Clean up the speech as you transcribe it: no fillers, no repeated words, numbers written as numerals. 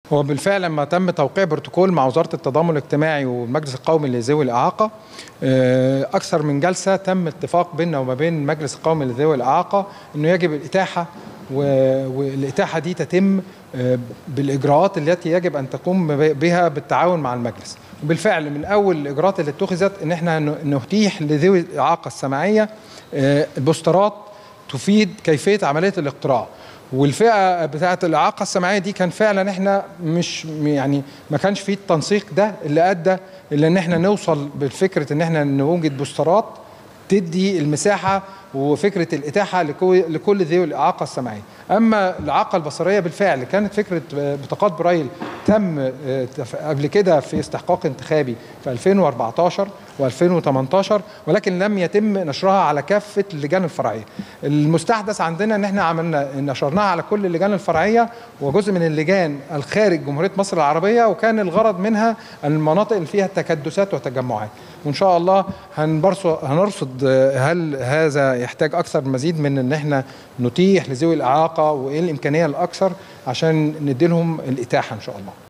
هو بالفعل لما تم توقيع بروتوكول مع وزارة التضامن الاجتماعي والمجلس القومي لذوي الإعاقة، أكثر من جلسة تم اتفاق بيننا وما بين المجلس القومي لذوي الإعاقة إنه يجب الإتاحة، والإتاحة دي تتم بالإجراءات التي يجب أن تقوم بها بالتعاون مع المجلس. وبالفعل من أول الإجراءات اللي اتخذت إن احنا نتيح لذوي الإعاقة السمعية البوسترات تفيد كيفية عملية الاقتراع. والفئه بتاعه الاعاقه السمعيه دي كان فعلا احنا مش يعني ما كانش فيه التنسيق ده اللي ادى الى ان احنا نوصل بالفكره ان احنا نوجد بوسترات تدي المساحه وفكره الاتاحه لكل ذوي الاعاقه السمعيه. اما الاعاقه البصريه بالفعل كانت فكره بطاقات برايل تم قبل كده في استحقاق انتخابي في 2014 و2018، ولكن لم يتم نشرها على كافه اللجان الفرعيه. المستحدث عندنا ان احنا نشرناها على كل اللجان الفرعيه وجزء من اللجان الخارج جمهوريه مصر العربيه، وكان الغرض منها المناطق اللي فيها تكدسات وتجمعات. وان شاء الله هنرصد هل هذا يحتاج اكثر مزيد من ان احنا نتيح لذوي الاعاقه وايه الامكانيه الاكثر عشان نديلهم الاتاحه ان شاء الله.